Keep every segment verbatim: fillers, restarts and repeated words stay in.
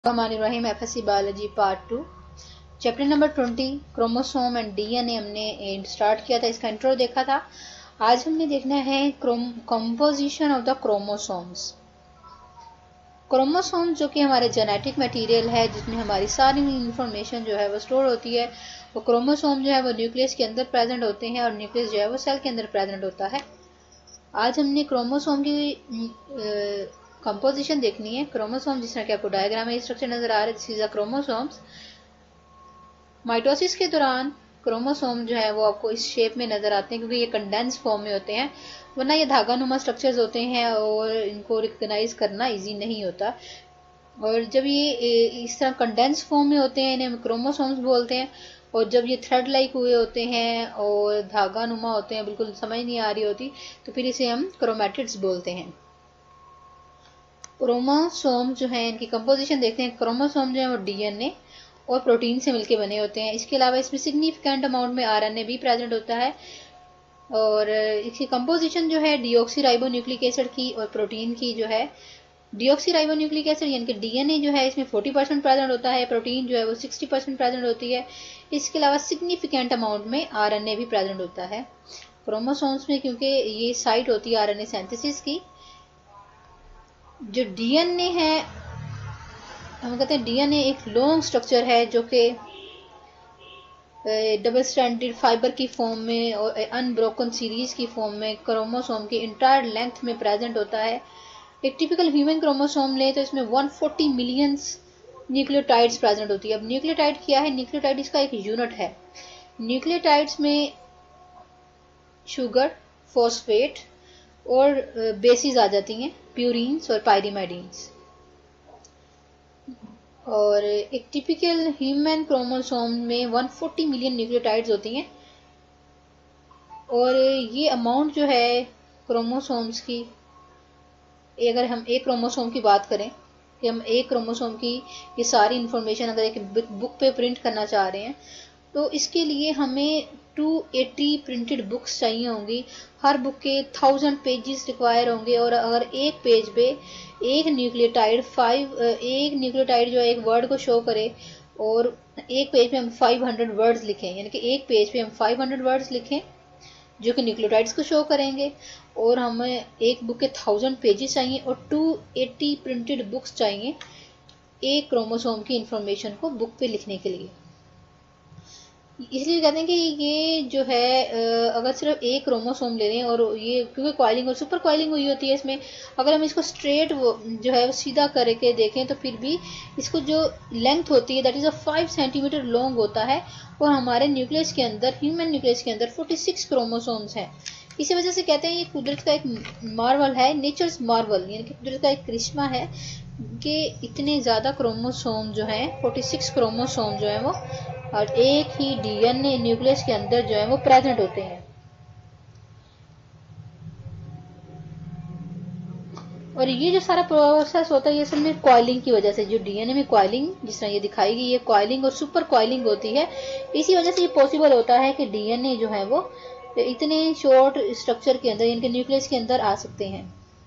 Rahim FSc biology part two chapter number twenty chromosome and DNA हमने start किया था, इसका इंट्रो देखा था। आज हमने देखना है composition of the chromosomes. Chromosome जो कि हमारे जेनेटिक मटेरियल है, जिसमें हमारी सारी इंफॉर्मेशन जो है वो स्टोर होती है। वो क्रोमोसोम जो है वो न्यूक्लियस के अंदर प्रेजेंट होते हैं और न्यूक्लियस जो है वो सेल के अंदर प्रेजेंट होता है। आज हमने क्रोमोसोम की कंपोजिशन देखनी है। क्रोमोसोम जिस तरह के आपको डायग्राम में स्ट्रक्चर नजर आ रहा है, this is a chromosomes. Mitosis के दौरान क्रोमोसोम जो है वो आपको इस शेप में नजर आते हैं, क्योंकि ये कंडेंस फॉर्म में होते हैं, वरना ये धागा नुमा स्ट्रक्चर्स होते हैं और इनको रिकग्नाइज करना इजी नहीं होता। और जब ये इस तरह कंडेंस फॉर्म में होते हैं, इन्हें हम क्रोमोसोम्स बोलते हैं। और जब ये थ्रेड लाइक हुए होते हैं और धागा नुमा होते हैं, बिल्कुल समझ नहीं आ रही होती, तो फिर इसे हम क्रोमैटिड्स बोलते हैं। क्रोमोसोम जो है इनकी कंपोजिशन देखते हैं। क्रोमोसोम जो है वो डीएनए और प्रोटीन से मिलके बने होते हैं। इसके अलावा इसमें सिग्निफिकेंट अमाउंट में आरएनए भी प्रेजेंट होता है। और इसकी कंपोजिशन जो है डीऑक्सीराइबोन्यूक्लिक एसिड की और प्रोटीन की जो है, डीऑक्सीराइबोन्यूक्लिक एसिड यानी कि डीएनए जो है इसमें चालीस परसेंट प्रेजेंट होता है, प्रोटीन जो है वो साठ परसेंट प्रेजेंट होती है। इसके अलावा सिग्निफिकेंट अमाउंट में आरएनए भी प्रेजेंट होता है क्रोमोसोम्स में, क्योंकि ये साइट होती है आरएनए सिंथेसिस की। जो डीएनए है, हम कहते हैं डीएनए एक लॉन्ग स्ट्रक्चर है जो कि डबल स्ट्रैंडेड फाइबर की फॉर्म में और अनब्रोकन सीरीज की फॉर्म में क्रोमोसोम की इंटायर लेंथ में प्रेजेंट होता है। एक टिपिकल ह्यूमन क्रोमोसोम ले तो इसमें एक सौ चालीस मिलियन न्यूक्लियोटाइड्स प्रेजेंट होती है। अब न्यूक्लियोटाइड क्या है? न्यूक्लियोटाइड इसका एक यूनिट है। न्यूक्लियोटाइड्स में शुगर, फॉस्फेट और बेसिस आ जाती हैं, प्यूरिन्स और पायरीमाइडिन्स। और एक टिपिकल ह्यूमन क्रोमोसोम में एक सौ चालीस मिलियन न्यूक्लियोटाइड्स होती हैं। और ये अमाउंट जो है क्रोमोसोम्स की, अगर हम एक क्रोमोसोम की बात करें कि हम एक क्रोमोसोम की ये सारी इंफॉर्मेशन अगर एक बुक पे प्रिंट करना चाह रहे हैं, तो इसके लिए हमें दो सौ अस्सी प्रिंटेड बुक्स चाहिए होंगी। हर बुक के थाउजेंड पेजेस रिक्वायर होंगे। और अगर एक पेज पे एक न्यूक्लियोटाइड फाइव एक न्यूक्लियोटाइड जो है एक वर्ड को शो करे और एक पेज पे हम पाँच सौ वर्ड्स लिखें, यानी कि एक पेज पे हम पाँच सौ वर्ड्स लिखें जो कि न्यूक्लियोटाइड्स को शो करेंगे, और हमें एक बुक के थाउजेंड पेजेस चाहिए और दो सौ अस्सी प्रिंटेड बुक्स चाहिए एक क्रोमोसोम की इंफॉर्मेशन को बुक पे लिखने के लिए। इसलिए कहते हैं कि ये जो है अगर सिर्फ एक क्रोमोसोम ले रहे हैं, और ये क्योंकि कॉइलिंग और सुपर कॉइलिंग हुई होती है इसमें, अगर हम इसको स्ट्रेट जो है वो सीधा करके देखें तो फिर भी इसको जो लेंथ होती है that is a five centimetre long होता है। और हमारे न्यूक्लियस के अंदर, ह्यूमन न्यूक्लियस के अंदर छियालीस क्रोमोसोम्स हैं। इसी वजह से कहते हैं ये कुदरत का एक मार्वल है, नेचर्स मार्वल, यानी कि कुदरत का एक करिश्मा है कि इतने ज़्यादा क्रोमोसोम जो हैं, छियालीस क्रोमोसोम जो हैं वो और एक ही डीएनए न्यूक्लियस के अंदर जो है वो प्रेजेंट होते हैं। और ये जो सारा प्रोसेस होता है ये असल में कॉइलिंग की वजह से, जो डीएनए में कॉइलिंग जिस तरह ये दिखाई गई, ये कॉइलिंग और सुपर कॉइलिंग होती है। इसी वजह से ये पॉसिबल होता है कि डीएनए जो है वो इतने शॉर्ट स्ट्रक्चर के अंदर, इनके न्यूक्लियस के अंदर आ सकते हैं।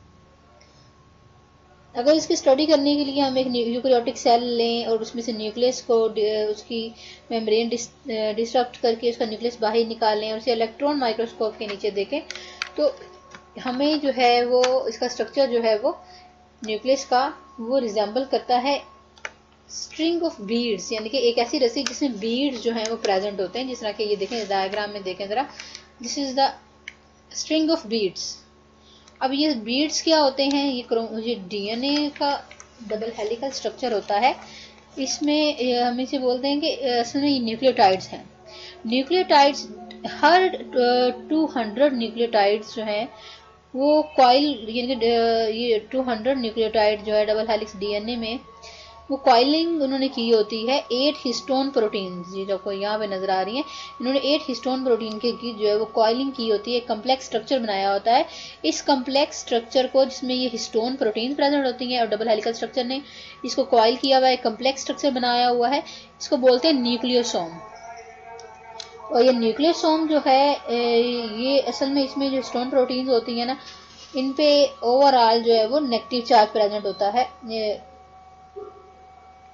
अगर इसकी स्टडी करने के लिए हम एक यूकैरियोटिक सेल लें और उसमें से न्यूक्लियस को, उसकी मेम्ब्रेन डिस्ट्रक्ट करके उसका न्यूक्लियस बाहर निकालें और उसे इलेक्ट्रॉन माइक्रोस्कोप के नीचे देखें, तो हमें जो है वो इसका स्ट्रक्चर जो है वो न्यूक्लियस का वो रिजेंबल करता है स्ट्रिंग ऑफ बीड्स, यानी कि एक ऐसी रस्सी जिसमें बीड्स जो है वो प्रेजेंट होते हैं। जिस तरह के ये देखें डायग्राम में देखें ज़रा, this is the string of beads. अब ये बीड्स क्या होते हैं? ये ये डीएनए का डबल हेलिकल स्ट्रक्चर होता है। इसमें हम इसे बोलते हैं कि असल में ये न्यूक्लियोटाइड्स हैं। न्यूक्लियोटाइड्स हर टू हंड्रेड न्यूक्लियोटाइड्स जो हैं वो कॉइल, यानी कि ये टू हंड्रेड न्यूक्लियोटाइड जो है डबल हेलिक्स डीएनए में, वो कॉइलिंग उन्होंने की होती है एट हिस्टोन प्रोटीन, ये जो कोई यहाँ पे नजर आ रही हैं, इन्होंने एट हिस्टोन प्रोटीन के की जो है वो कॉइलिंग की होती है, कम्प्लेक्स स्ट्रक्चर बनाया होता है। इस कम्प्लेक्स स्ट्रक्चर को, जिसमें ये हिस्टोन प्रोटीन प्रेजेंट होती हैं और डबल हेलिकल स्ट्रक्चर ने इसको कॉइल किया हुआ है, कम्प्लेक्स स्ट्रक्चर बनाया हुआ है, इसको बोलते हैं न्यूक्लियोसोम। और ये न्यूक्लियोसोम जो है ये असल में इसमें जो हिस्टोन प्रोटीन होती है ना, इन पे ओवरऑल जो है वो नेगेटिव चार्ज प्रेजेंट होता है।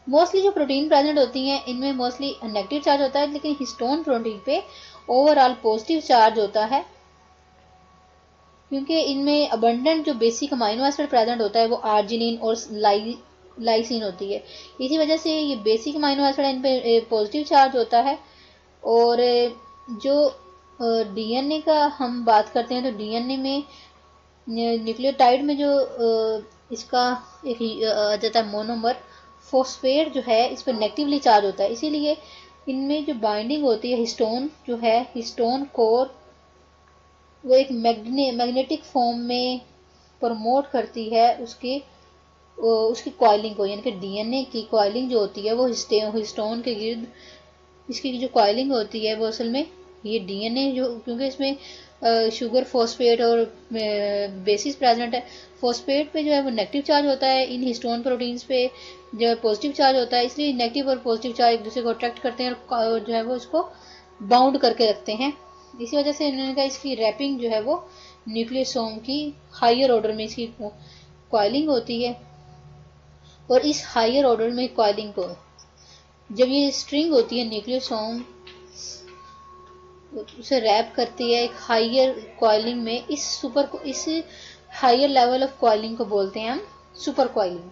मोस्टली जो प्रोटीन प्रेजेंट होती हैं इनमें मोस्टली नेगेटिव चार्ज होता है, लेकिन हिस्टोन प्रोटीन पे ओवरऑल पॉजिटिव चार्ज होता है, क्योंकि इनमें अबंडेंट जो बेसिक अमाइनो एसिड प्रेजेंट होता है वो आर्जिनिन और लाई लाइसिन होती है। इसी वजह से ये बेसिक अमाइनो एसिड इन पे पॉजिटिव चार्ज होता है। और जो डीएनए का हम बात करते हैं तो डीएनए में न्यूक्लियोटाइड में जो इसका एक आ जाता है मोनोमर फॉस्फेट जो है इस पर नेगेटिवली चार्ज होता है, इसीलिए इनमें जो बाइंडिंग होती है हिस्टोन जो है हिस्टोन कोर वो एक मैग्ने मैग्नेटिक फॉर्म में प्रमोट करती है उसकी उसकी कॉइलिंग को, यानी कि डीएनए की कॉइलिंग जो होती है वो हिस्टोन के गिर्द इसकी जो कॉइलिंग होती है वो असल में ये डीएनए जो, क्योंकि इसमें शुगर फॉस्फेट और बेसिस प्रेजेंट है, फॉस्फेट पे जो है वो नेगेटिव चार्ज होता है, इन हिस्टोन प्रोटीन्स पे जो है पॉजिटिव चार्ज होता है, इसलिए नेगेटिव और पॉजिटिव चार्ज एक दूसरे को अट्रैक्ट करते हैं और जो है वो इसको बाउंड करके रखते हैं। इसी वजह से इन्होंने कहा इसकी रैपिंग जो है वो न्यूक्लियोसोम की हायर ऑर्डर में इसकी कॉइलिंग होती है। और इस हायर ऑर्डर में कॉइलिंग को जब ये स्ट्रिंग होती है न्यूक्लियोसोम उसे रैप करती है एक हायर कॉइलिंग में, इस सुपर इस हायर लेवल ऑफ कॉइलिंग को बोलते हैं हम सुपर कॉइलिंग।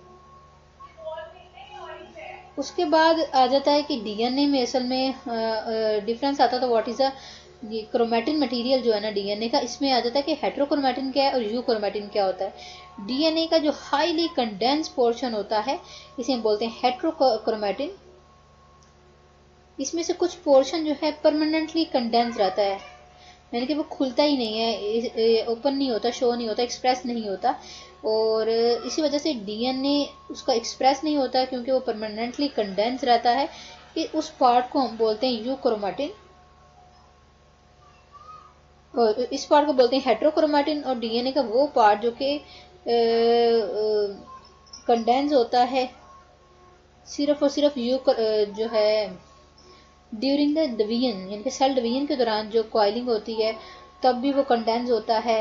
उसके बाद आ जाता है कि डीएनए में असल में डिफरेंस आता था व्हाट इज अ ये क्रोमेटिन मटेरियल जो है ना डीएनए का, इसमें आ जाता है कि हेट्रोक्रोमेटिन क्या है और यूक्रोमेटिन क्या होता है। डीएनए का जो हाईली कंडेंस पोर्शन होता है इसे हम बोलते हैं हेट्रोक्रोमेटिन। इसमें से कुछ पोर्शन जो है परमानेंटली कंडेंस रहता है, यानी कि वो खुलता ही नहीं है, ओपन नहीं होता, शो नहीं होता, एक्सप्रेस नहीं होता। और इसी वजह से डीएनए उसका एक्सप्रेस नहीं होता क्योंकि वो परमानेंटली कंडेंस रहता है। कि उस पार्ट को हम बोलते हैं यूक्रोमेटिन और इस पार्ट को बोलते हैं हेट्रोक्रोमेटिन। और डीएनए का वो पार्ट जो कि कंडेंस होता है सिर्फ और सिर्फ यू जो है ड्यूरिंग द डिवीजन, यानी कि सेल डिवीजन के दौरान जो कॉइलिंग होती है तब भी वो कंडेंस होता है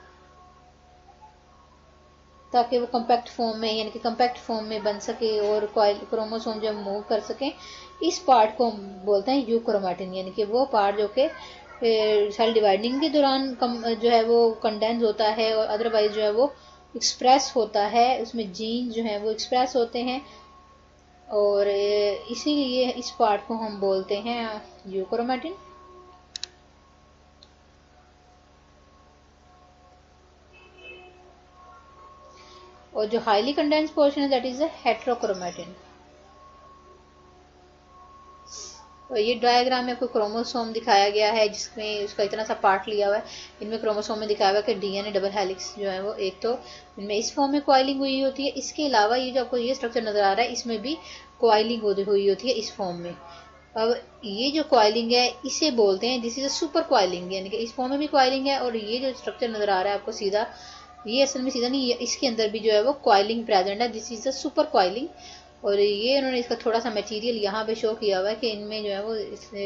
ताकि वो कम्पैक्ट फॉर्म में यानी कि कम्पैक्ट फॉर्म में बन सके और कॉइल क्रोमोसोम जब मूव कर सकें। इस पार्ट को हम बोलते हैं यूक्रोमेटिन, यानी कि वो पार्ट जो कि सेल डिवाइडिंग के दौरान कम जो है वो कंडेंस होता है और अदरवाइज जो है वो एक्सप्रेस होता है, उसमें जीन जो है वो एक्सप्रेस होते हैं और इसीलिए इस पार्ट को हम बोलते हैं यूक्रोमेटिन। और जो हाईली कंडेंस पोर्शन है दैट इज द हेट्रोक्रोमेटिन। और ये डायग्राम में आपको क्रोमोसोम दिखाया गया है जिसमें उसका इतना सा पार्ट लिया हुआ है। इनमें क्रोमोसोम में दिखाया हुआ है कि डीएनए डबल हेलिक्स जो है वो एक तो इनमें इस फॉर्म में कॉइलिंग हुई होती है, इसके अलावा ये जो आपको ये स्ट्रक्चर नजर आ रहा है इसमें भी कॉइलिंग हुई होती है इस फॉर्म में। अब ये जो कॉइलिंग है इसे बोलते हैं this is a super coiling, यानी कि इस फॉर्म में भी कॉइलिंग है और ये जो स्ट्रक्चर नजर आ रहा है आपको सीधा, ये असल में सीधा नहीं, इसके अंदर भी जो है वो कॉइलिंग प्रेजेंट है, this is a super coiling. और ये उन्होंने इसका थोड़ा सा मटेरियल यहाँ पे शो किया हुआ है कि इनमें जो है वो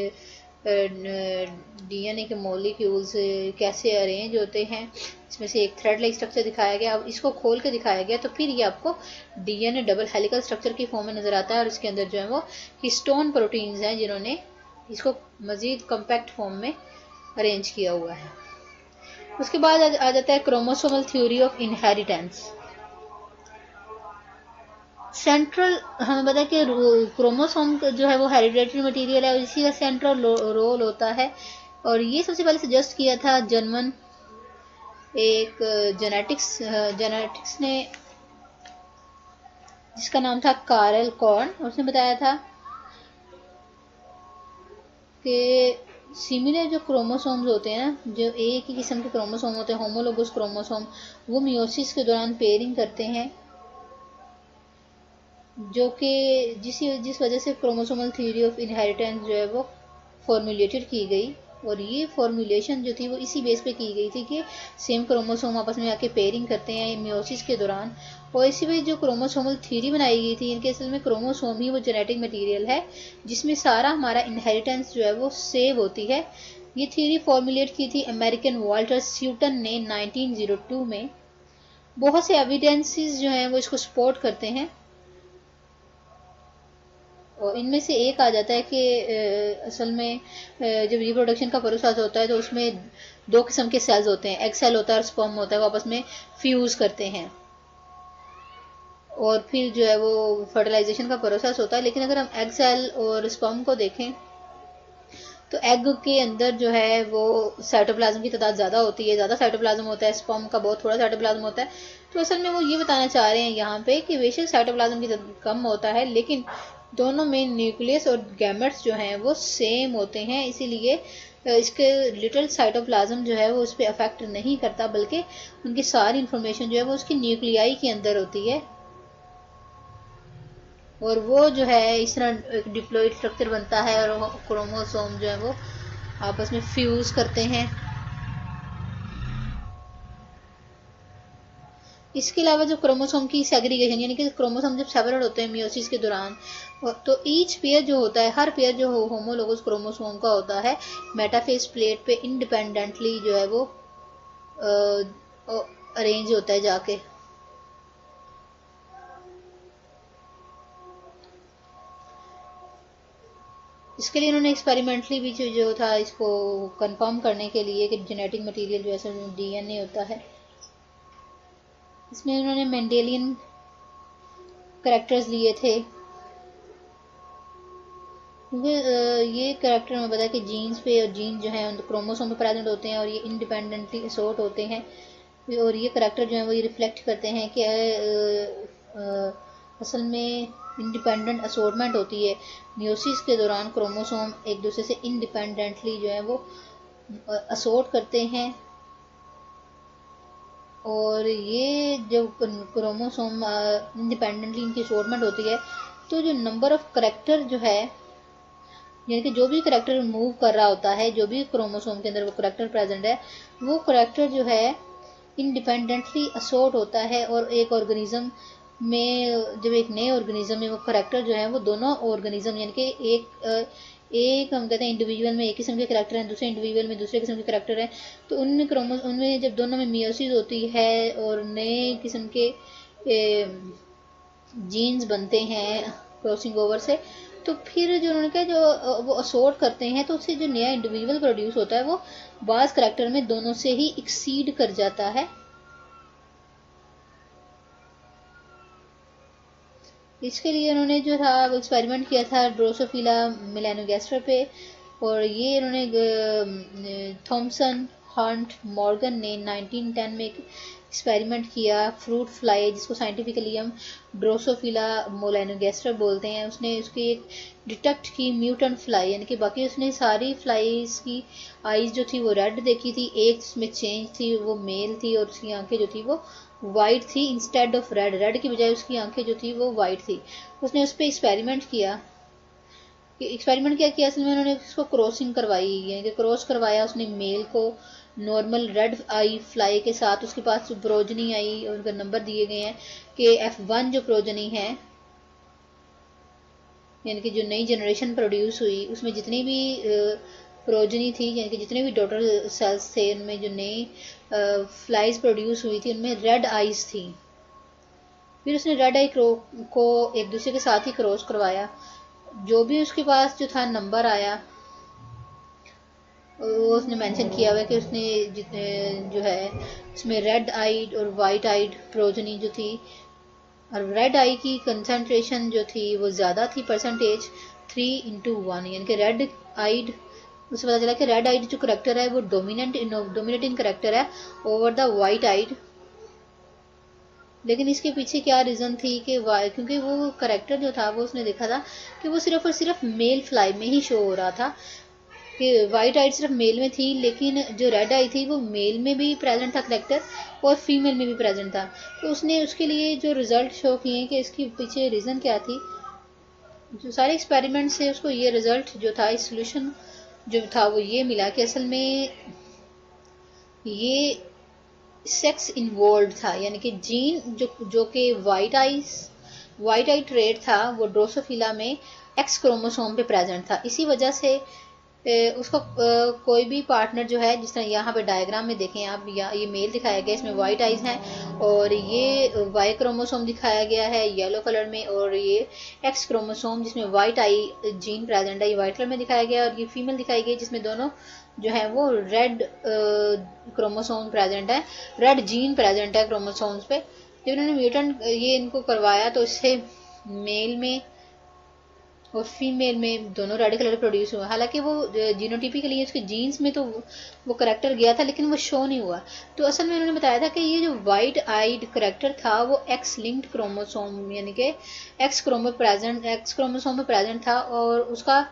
डीएनए के मॉलिक्यूल्स कैसे अरेंज होते हैं, इसमें से एक थ्रेड लाइक स्ट्रक्चर दिखाया गया। अब इसको खोल के दिखाया गया तो फिर ये आपको डीएनए डबल हेलिकल स्ट्रक्चर की फॉर्म में नजर आता है और इसके अंदर जो है वो हिस्टोन प्रोटीन्स हैं जिन्होंने इसको मजीद कम्पैक्ट फॉर्म में अरेंज किया हुआ है। उसके बाद आ जाता है chromosomal theory of inheritance. Central हमें पता है कि क्रोमोसोम जो है वो हेरिडेटरी मटेरियल है और इसी का सेंट्रल रोल होता है। और ये सबसे पहले सजेस्ट किया था जर्मन एक जेनेटिक्स जेनेटिक्स ने जिसका नाम था कार्ल कॉर्न। उसने बताया था कि सिमिलर जो क्रोमोसोम्स होते हैं ना, जो एक ही किस्म के क्रोमोसोम होते हैं होमोलोगस क्रोमोसोम, वो मियोसिस के दौरान पेयरिंग करते हैं जो कि जिस जिस वजह से क्रोमोसोमल थ्योरी ऑफ इनहेरिटेंस जो है वो फॉर्मुलेटेड की गई। और ये फॉर्मुलेशन जो थी वो इसी बेस पे की गई थी कि सेम क्रोमोसोम आपस में आके पेयरिंग करते हैं मियोसिस के दौरान। और इसी वजह जो क्रोमोसोमल थ्योरी बनाई गई थी, इनके असल में क्रोमोसोम ही वो जेनेटिक मटेरियल है जिसमें सारा हमारा इनहेरिटेंस जो है वो सेव होती है। ये थ्योरी फॉर्मुलेट की थी अमेरिकन वाल्टर स्यूटन ने नाइनटीन ज़ीरो टू में। बहुत से एविडेंसेस जो हैं वो इसको सपोर्ट करते हैं। और इनमें से एक आ जाता है कि असल में जब रिप्रोडक्शन का प्रोसेस होता है तो उसमें दो किस्म के सेल्स होते हैं, एग सेल होता है और स्पर्म होता है, वो आपस में फ्यूज़ करते हैं और फिर जो है वो फर्टिलाइजेशन का प्रोसेस होता है। लेकिन अगर हम एग सेल और स्पर्म को देखें तो एग के अंदर जो है वो साइटोप्लाज्म की तादाद ज़्यादा होती है, ज़्यादा साइटोप्लाज्म होता है, स्पर्म का बहुत थोड़ा साइटोप्लाज्म होता है। तो असल में वो ये बताना चाह रहे हैं यहाँ पे कि बेशक साइटोप्लाज्म की कम होता है लेकिन दोनों में न्यूक्लियस और गैमेट्स जो हैं वो सेम होते हैं, इसीलिए इसके लिटिल साइटोप्लाज्म जो है वो उस पर अफेक्ट नहीं करता, बल्कि उनकी सारी इंफॉर्मेशन जो है वो उसकी न्यूक्लियाई के अंदर होती है और वो जो है इस तरह एक डिप्लॉइड स्ट्रक्चर बनता है और क्रोमोसोम जो है वो आपस में फ्यूज करते हैं। इसके अलावा जो क्रोमोसोम की सेग्रीगेशन यानी कि क्रोमोसोम जब सेपरेट होते हैं मियोसिस के दौरान, तो ईच पेयर जो होता है, हर पेयर जो होमोलोगस क्रोमोसोम का होता है, मेटाफेज प्लेट पे इंडिपेंडेंटली जो है वो अरेंज होता है जाके। इसके लिए इन्होंने एक्सपेरिमेंटली भी जो, जो था इसको कंफर्म करने के लिए कि जेनेटिक मटेरियल जो है डीएनए होता है, इसमें इन्होंने मेंडेलियन करैक्टर्स लिए थे क्योंकि ये करैक्टर हमें पता है कि जीन्स पे और जीन जो है क्रोमोसोम पे प्रेजेंट होते हैं और ये इंडिपेंडेंटली असोर्ट होते हैं और ये करैक्टर जो है वो ये रिफ्लेक्ट करते हैं कि असल में इंडिपेंडेंट असोर्टमेंट होती है मियोसिस के दौरान, क्रोमोसोम एक दूसरे से इंडिपेंडेंटली जो है वो असोर्ट करते हैं और ये जब क्रोमोसोम इंडिपेंडेंटली इनकी असोर्टमेंट होती है तो जो नंबर ऑफ करैक्टर जो है यानी कि जो भी करैक्टर मूव कर रहा होता है, जो भी क्रोमोसोम के अंदर वो करैक्टर प्रेजेंट है, वो करैक्टर जो है इंडिपेंडेंटली असोर्ट होता है और एक ऑर्गेनिज्म में जब एक नए ऑर्गेनिज्म में वो करैक्टर जो है वो दोनों ऑर्गेनिज्म यानी कि एक एक हम कहते हैं इंडिविजुअल में एक किस्म के करैक्टर हैं, दूसरे इंडिविजुअल में दूसरे किस्म के करैक्टर हैं, तो उनमें क्रोमो उनमें जब दोनों में मियोसिस होती है और नए किस्म के जीन्स बनते हैं क्रॉसिंग ओवर से, तो फिर जो उन्होंने कहा जो वो असोर्ट करते हैं तो उससे जो नया इंडिविजुअल प्रोड्यूस होता है वो बास करैक्टर में दोनों से ही एक्सीड कर जाता है। इसके लिए उन्होंने जो था वो एक्सपेरिमेंट किया था ड्रोसोफिला मेलानोगास्टर पे और ये उन्होंने थॉमसन हंट मॉर्गन ने नाइनटीन टेन में एक एक्सपेरिमेंट किया फ्रूट फ्लाई जिसको साइंटिफिकली हम ड्रोसोफिला मेलानोगास्टर बोलते हैं। उसने उसकी एक डिटेक्ट की म्यूटेंट फ्लाई यानी कि बाकी उसने सारी फ्लाईज की आईज जो थी वो रेड देखी थी, एक उसमें चेंज थी वो मेल थी और उसकी आंखें जो थी वो वाइट थी इंस्टेड ऑफ रेड, रेड की बजाय उसकी आंखें जो थी वो वाइट थी। उसने उस पर एक्सपेरिमेंट किया एक्सपेरिमेंट क्या किया असल में उन्होंने उसको क्रॉसिंग करवाई यानी कि क्रॉस करवाया उसने मेल को नॉर्मल रेड आई फ्लाई के साथ, उसके पास जो प्रोजनी आई और उनका नंबर दिए गए हैं कि एफ वन जो प्रोजनी है यानी कि जो नई जनरेशन प्रोड्यूस हुई उसमें जितनी भी प्रोजनी थी यानी कि जितने भी डॉटर सेल्स थे उनमें जो नई फ्लाइज प्रोड्यूस हुई थी उनमें रेड आइज थी। फिर उसने रेड आई को एक दूसरे के साथ ही क्रॉस करवाया, जो भी उसके पास जो था नंबर आया वो उसने मेंशन किया हुआ कि उसने जितने जो है उसमें रेड आइड और वाइट आइड प्रोजनी जो थी और रेड आई की कंसंट्रेशन जो थी वो ज़्यादा थी परसेंटेज थ्री इंटू वन यानी कि रेड आइड उससे पता चला कि रेड आइड जो करेक्टर है वो डोमिनेंट डोमिनेटिंग करेक्टर है ओवर द वाइट आइड। लेकिन इसके पीछे क्या रीज़न थी कि क्योंकि वो करेक्टर जो था वो उसने देखा था कि वो सिर्फ और सिर्फ मेल फ्लाई में ही शो हो रहा था कि वाइट आइड सिर्फ मेल में थी लेकिन जो रेड आई थी वो मेल में भी प्रेजेंट था करेक्टर और फीमेल में भी प्रेजेंट था। तो उसने उसके लिए जो रिजल्ट शो किए कि इसके पीछे रीज़न क्या थी, जो सारे एक्सपेरिमेंट से उसको ये रिजल्ट जो था इस सोल्यूशन जो था वो ये मिला कि असल में ये सेक्स इन्वॉल्व था यानी कि जीन जो जो कि white eyes white eye trait था वो ड्रोसोफिला में एक्स क्रोमोसोम पे प्रेजेंट था। इसी वजह से ए, उसका अ, कोई भी पार्टनर जो है, जिस तरह यहाँ पे डायग्राम में देखें आप, या ये मेल दिखाया गया, इसमें वाइट आइज हैं, और ये वाई क्रोमोसोम दिखाया गया है येलो कलर में, और ये एक्स क्रोमोसोम जिसमें वाइट आई जीन प्रेजेंट है, ये वाइट कलर में दिखाया गया, और ये फीमेल दिखाई गई जिसमें दोनों जो है वो रेड क्रोमोसोम प्रेजेंट है, रेड जीन प्रेजेंट है क्रोमोसोम्स पे। जब इन्होंने म्यूटेंट ये इनको करवाया तो इससे मेल में और फीमेल में दोनों रेड कलर प्रोड्यूस हुआ। हालांकि वो जीनोटिपिकली उसके जीन्स में तो वो करेक्टर गया था, लेकिन वो शो नहीं हुआ। तो असल में उन्होंने बताया था कि ये जो वाइट आइड करेक्टर था वो एक्स लिंक्ड क्रोमोसोम, यानी कि X chromo present X chromosome में प्रेजेंट था, और उसका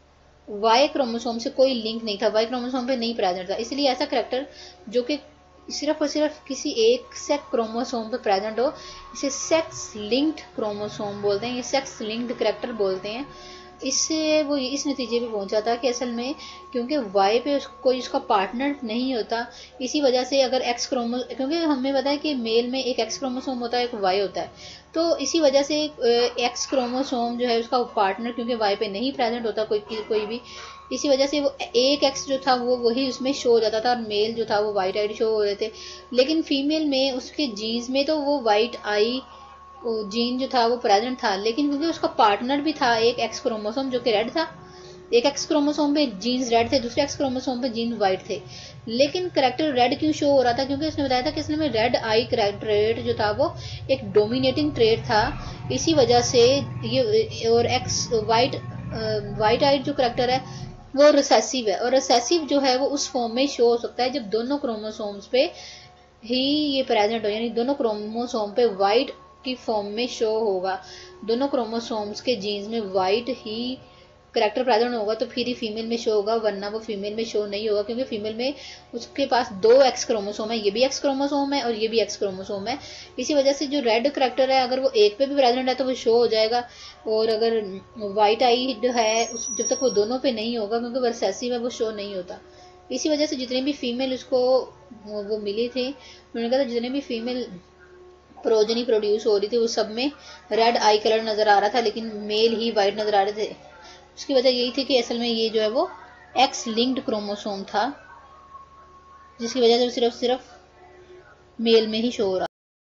वाई क्रोमोसोम से कोई लिंक नहीं था, वाई क्रोमोसोम पे नहीं प्रेजेंट था। इसलिए ऐसा करेक्टर जो कि सिर्फ और सिर्फ किसी एक सेक्स क्रोमोसोम पे प्रेजेंट हो, इसे सेक्स लिंक्ड क्रोमोसोम बोलते हैं, ये सेक्स लिंक्ड करेक्टर बोलते हैं। इससे वो इस नतीजे पे पहुंचा था कि असल में क्योंकि वाई पे कोई उसका पार्टनर नहीं होता, इसी वजह से अगर एक्स क्रोमो क्योंकि हमें पता है कि मेल में एक एक्स क्रोमोसोम होता है, एक वाई होता है, तो इसी वजह से एक्स क्रोमोसोम जो है उसका पार्टनर क्योंकि वाई पे नहीं प्रेजेंट होता कोई कोई भी, इसी वजह से वो एक एक्स जो था वो वही उसमें शो हो जाता था, और मेल जो था वो वाइट आइड शो हो रहे थे। लेकिन फीमेल में उसके जीन्स में तो वो वाइट आई जीन जो था वो प्रेजेंट था, लेकिन क्योंकि उसका पार्टनर भी था एक एक्स क्रोमोसोम जो कि रेड था, एक एक्स क्रोमोसोम पे जीन्स रेड थे, दूसरे एक्स क्रोमोसोम पे जीन्स वाइट थे, लेकिन करेक्टर रेड क्यों शो हो रहा था? क्योंकि उसने बताया था कि इसमें रेड आई ट्रेट जो था वो एक डोमिनेटिंग ट्रेट था, इसी वजह से ये, और एक्स वाइट वाइट आइड जो करेक्टर है वो रिसेसिव है, और रिसेसिव जो है वो उस फॉर्म में शो हो सकता है जब दोनों क्रोमोसोम्स पे ही ये प्रेजेंट हो, यानी दोनों क्रोमोसोम पे वाइट की फॉर्म में शो होगा, दोनों क्रोमोसोम्स के जीन्स में वाइट ही करेक्टर प्रेजेंट होगा तो फिर ही फीमेल में शो होगा, वरना वो फीमेल में शो नहीं होगा, क्योंकि फीमेल में उसके पास दो एक्स क्रोमोसोम है, ये भी एक्स क्रोमोसोम है और ये भी एक्स क्रोमोसोम है। इसी वजह से जो रेड करेक्टर है अगर वो एक पे भी प्रेजेंट है तो वो शो हो जाएगा, और अगर वाइट आई है उस जब तक वो दोनों पे नहीं होगा, क्योंकि वर्सेसिव है, वो शो नहीं होता। इसी वजह से जितने भी फीमेल उसको वो मिली थी, उन्होंने कहा था जितने भी फीमेल प्रोजनी प्रोड्यूस हो रही थी उस सब में रेड आई कलर नजर आ रहा था, लेकिन मेल ही वाइट नजर आ रहे थे। उसकी वजह यही थी कि असल में ये जो है वो एक्स लिंक्ड क्रोमोसोम था, जिसकी वजह से सिर्फ सिर्फ मेल में ही शो हो रहा